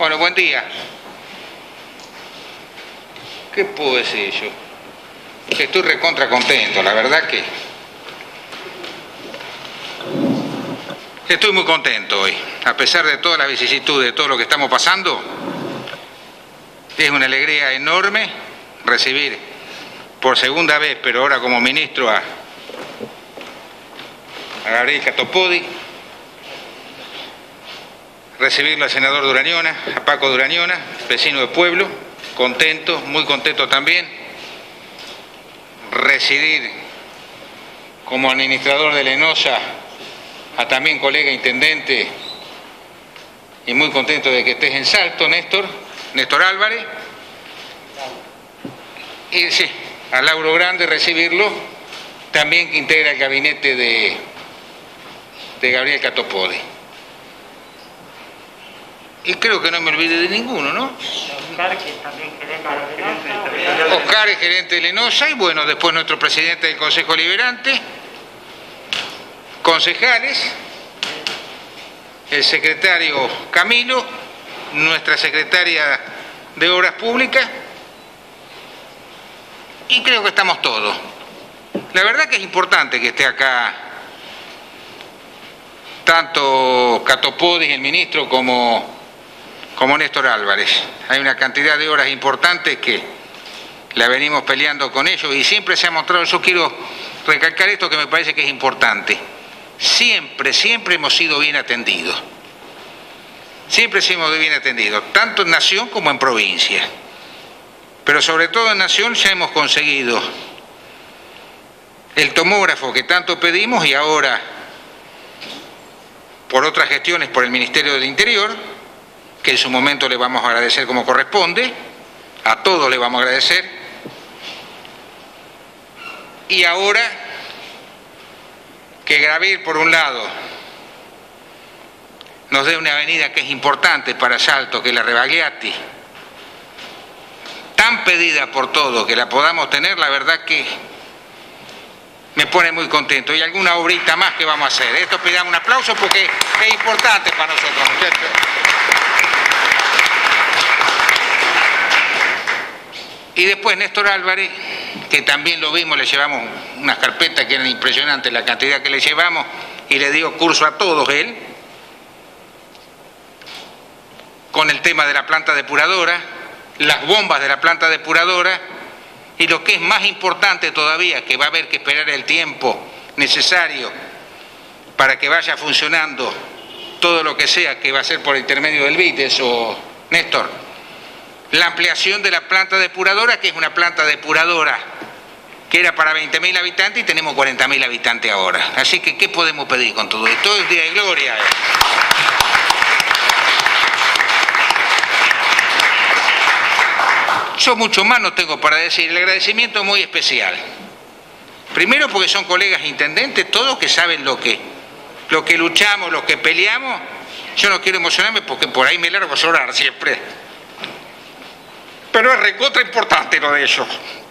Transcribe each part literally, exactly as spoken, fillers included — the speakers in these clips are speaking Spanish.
Bueno, buen día. ¿Qué puedo decir yo? Que estoy recontra contento, la verdad que... Estoy muy contento hoy. A pesar de todas las vicisitudes, de todo lo que estamos pasando, es una alegría enorme recibir por segunda vez, pero ahora como ministro, a, a Gabriel Catopoddi, recibirlo al senador Durañona, a Paco Durañona, vecino de pueblo, contento, muy contento también, recibir como administrador de Lenosa a también colega intendente, y muy contento de que estés en Salto, Néstor, Néstor Álvarez, y sí, a Lauro Grande recibirlo, también que integra el gabinete de, de Gabriel Catopoddi. Y creo que no me olvide de ninguno, ¿no? Oscar, que también gerente de Lenosa. Oscar es gerente de Lenosa, y bueno, después nuestro presidente del Consejo Liberante, concejales, el secretario Camilo, nuestra secretaria de Obras Públicas, y creo que estamos todos. La verdad que es importante que esté acá tanto Catopoddi, el ministro, como... como Néstor Álvarez. Hay una cantidad de horas importantes que la venimos peleando con ellos y siempre se ha mostrado, yo quiero recalcar esto que me parece que es importante, siempre, siempre hemos sido bien atendidos, siempre hemos sido bien atendidos, tanto en Nación como en provincia, pero sobre todo en Nación ya hemos conseguido el tomógrafo que tanto pedimos, y ahora por otras gestiones por el Ministerio del Interior, que en su momento le vamos a agradecer como corresponde, a todos le vamos a agradecer, y ahora que Gabriel, por un lado, nos dé una avenida que es importante para Salto, que es la Rebagliati, tan pedida por todos que la podamos tener, la verdad que me pone muy contento. Y alguna obrita más que vamos a hacer. Esto pidamos un aplauso porque es importante para nosotros, muchachos. Y después Néstor Álvarez, que también lo vimos, le llevamos unas carpetas que eran impresionantes la cantidad que le llevamos, y le dio curso a todos él, con el tema de la planta depuradora, las bombas de la planta depuradora, y lo que es más importante todavía, que va a haber que esperar el tiempo necesario para que vaya funcionando todo lo que sea, que va a ser por intermedio del B I T, eso, Néstor, la ampliación de la planta depuradora, que es una planta depuradora que era para veinte mil habitantes y tenemos cuarenta mil habitantes ahora. Así que, ¿qué podemos pedir con todo esto? Es día de gloria. Yo mucho más no tengo para decir. El agradecimiento es muy especial. Primero porque son colegas intendentes, todos que saben lo que, lo que luchamos, lo que peleamos. Yo no quiero emocionarme porque por ahí me largo a llorar siempre. Pero es recontra importante lo de ellos.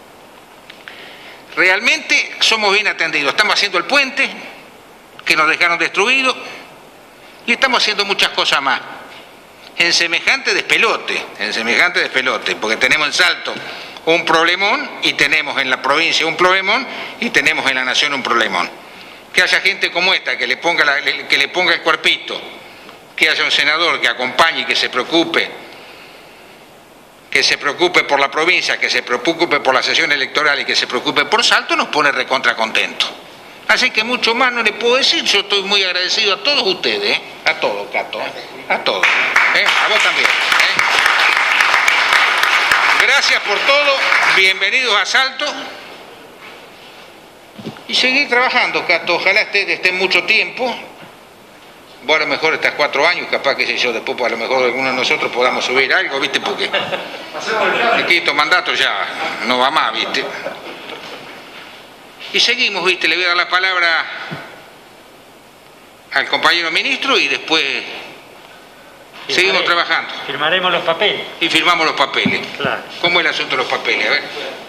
Realmente somos bien atendidos. Estamos haciendo el puente, que nos dejaron destruido, y estamos haciendo muchas cosas más. En semejante despelote, en semejante despelote, porque tenemos en Salto un problemón, y tenemos en la provincia un problemón, y tenemos en la Nación un problemón. Que haya gente como esta, que le ponga, la, que le ponga el cuerpito, que haya un senador que acompañe y que se preocupe, que se preocupe por la provincia, que se preocupe por la sesión electoral y que se preocupe por Salto, nos pone recontra contento. Así que mucho más no le puedo decir. Yo estoy muy agradecido a todos ustedes, ¿eh? A todos, Cato, ¿eh? A todos, ¿eh? A vos también, ¿eh? Gracias por todo, bienvenidos a Salto, y seguir trabajando, Cato. Ojalá esté, esté mucho tiempo. Vos a lo mejor estás cuatro años, capaz que sé yo, después a lo mejor alguno de nosotros podamos subir algo, ¿viste? Porque el quinto mandato ya no va más, ¿viste? Y seguimos, ¿viste? Le voy a dar la palabra al compañero ministro y después Firmaré. Seguimos trabajando. Firmaremos los papeles. Y firmamos los papeles. Claro. ¿Cómo es el asunto de los papeles? A ver.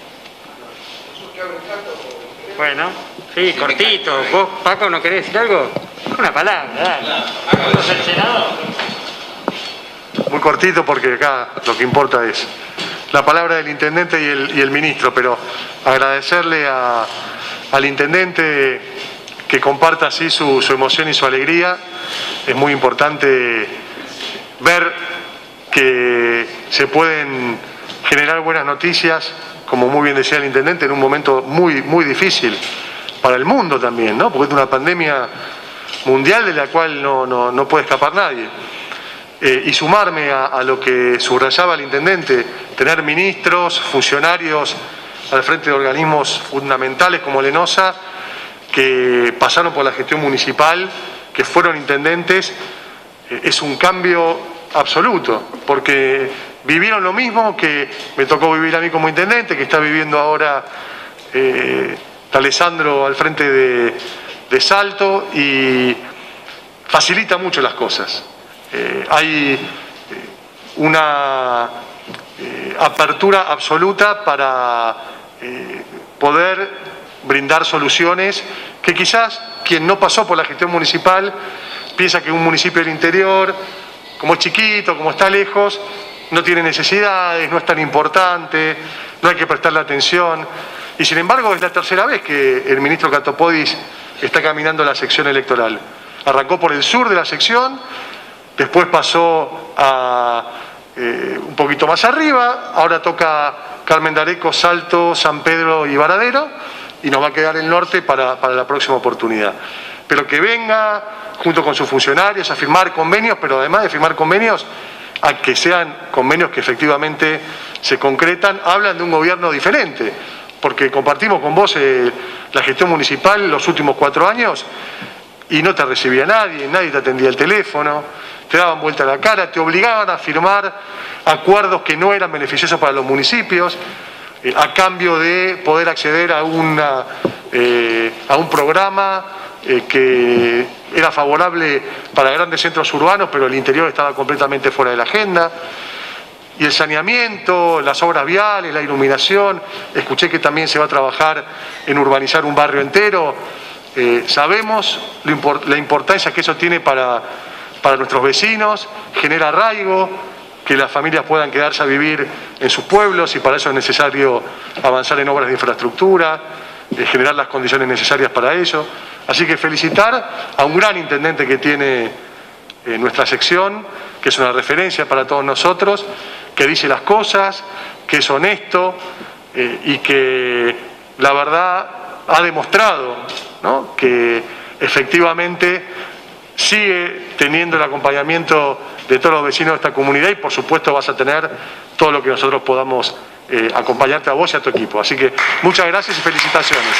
Bueno, sí, sí, cortito. ¿Vos, Paco, no querés decir algo? Una palabra, dale. ¿Vamos al senador? Muy cortito porque acá lo que importa es la palabra del intendente y el, y el ministro, pero agradecerle a, al intendente que comparta así su, su emoción y su alegría. Es muy importante ver que se pueden generar buenas noticias, como muy bien decía el intendente, en un momento muy, muy difícil para el mundo también, ¿no? Porque es una pandemia mundial de la cual no, no, no puede escapar nadie. Eh, y sumarme a, a lo que subrayaba el intendente, tener ministros, funcionarios al frente de organismos fundamentales como Lenosa, que pasaron por la gestión municipal, que fueron intendentes, eh, es un cambio absoluto, porque vivieron lo mismo que me tocó vivir a mí como intendente, que está viviendo ahora eh, Alessandro al frente de, de Salto, y facilita mucho las cosas. Eh, hay una eh, apertura absoluta para eh, poder brindar soluciones que quizás quien no pasó por la gestión municipal piensa que un municipio del interior, como es chiquito, como está lejos, no tiene necesidades, no es tan importante, no hay que prestarle atención. Y sin embargo es la tercera vez que el ministro Catopodis está caminando la sección electoral. Arrancó por el sur de la sección, después pasó a eh, un poquito más arriba, ahora toca Carmen de Areco, Salto, San Pedro y Varadero, y nos va a quedar el norte para, para la próxima oportunidad. Pero que venga junto con sus funcionarios a firmar convenios, pero además de firmar convenios, a que sean convenios que efectivamente se concretan, hablan de un gobierno diferente, porque compartimos con vos eh, la gestión municipal los últimos cuatro años y no te recibía nadie, nadie te atendía el teléfono, te daban vuelta la cara, te obligaban a firmar acuerdos que no eran beneficiosos para los municipios, eh, a cambio de poder acceder a, una, eh, a un programa eh, que era favorable para grandes centros urbanos, pero el interior estaba completamente fuera de la agenda. Y el saneamiento, las obras viales, la iluminación, escuché que también se va a trabajar en urbanizar un barrio entero. Eh, sabemos lo import la importancia que eso tiene para, para nuestros vecinos, genera arraigo, que las familias puedan quedarse a vivir en sus pueblos, y para eso es necesario avanzar en obras de infraestructura, eh, generar las condiciones necesarias para ello. Así que felicitar a un gran intendente que tiene eh, nuestra sección, que es una referencia para todos nosotros, que dice las cosas, que es honesto eh, y que la verdad ha demostrado, ¿no?, que efectivamente sigue teniendo el acompañamiento de todos los vecinos de esta comunidad, y por supuesto vas a tener todo lo que nosotros podamos eh, acompañarte a vos y a tu equipo. Así que muchas gracias y felicitaciones.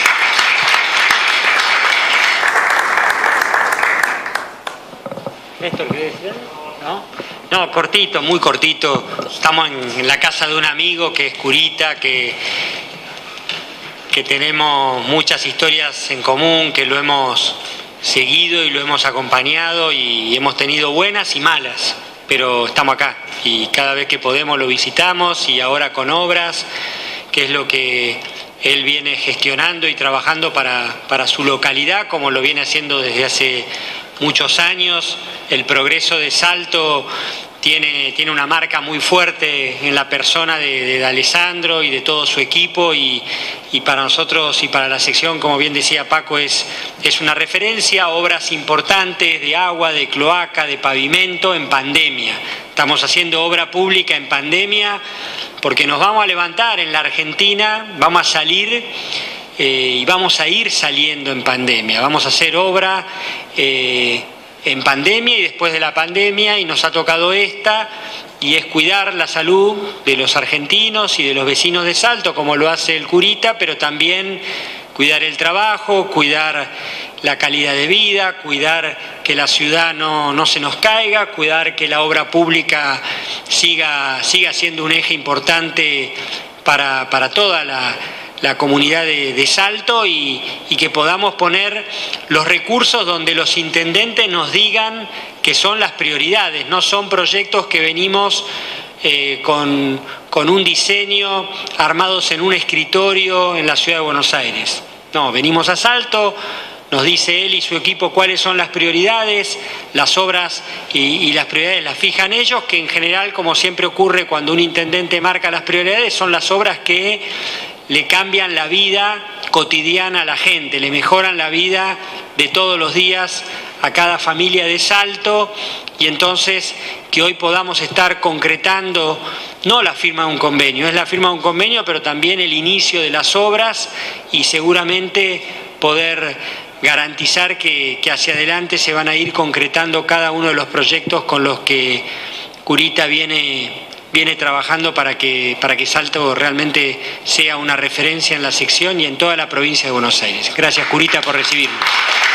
¿Esto qué decía? ¿No? No, cortito, muy cortito. Estamos en, en la casa de un amigo que es curita, que, que tenemos muchas historias en común, que lo hemos seguido y lo hemos acompañado, y hemos tenido buenas y malas, pero estamos acá y cada vez que podemos lo visitamos, y ahora con obras, que es lo que él viene gestionando y trabajando para, para su localidad, como lo viene haciendo desde hace muchos años. El progreso de Salto tiene, tiene una marca muy fuerte en la persona de, de Alessandro y de todo su equipo, y, y para nosotros y para la sección, como bien decía Paco, es, es una referencia. Obras importantes de agua, de cloaca, de pavimento en pandemia. Estamos haciendo obra pública en pandemia porque nos vamos a levantar en la Argentina, vamos a salir eh, y vamos a ir saliendo en pandemia. Vamos a hacer obra eh, en pandemia y después de la pandemia, y nos ha tocado esta, y es cuidar la salud de los argentinos y de los vecinos de Salto, como lo hace el curita, pero también cuidar el trabajo, cuidar la calidad de vida, cuidar que la ciudad no, no se nos caiga, cuidar que la obra pública siga, siga siendo un eje importante para, para toda la, la comunidad de, de Salto, y, y que podamos poner los recursos donde los intendentes nos digan que son las prioridades. No son proyectos que venimos eh, con, con un diseño armados en un escritorio en la ciudad de Buenos Aires. No, venimos a Salto, nos dice él y su equipo cuáles son las prioridades, las obras y, y las prioridades las fijan ellos, que en general, como siempre ocurre cuando un intendente marca las prioridades, son las obras que le cambian la vida cotidiana a la gente, le mejoran la vida de todos los días a cada familia de Salto, y entonces que hoy podamos estar concretando no la firma de un convenio, es la firma de un convenio, pero también el inicio de las obras y seguramente poder garantizar que, que hacia adelante se van a ir concretando cada uno de los proyectos con los que Curita viene, viene trabajando para que, para que Salto realmente sea una referencia en la sección y en toda la provincia de Buenos Aires. Gracias, Curita, por recibirnos.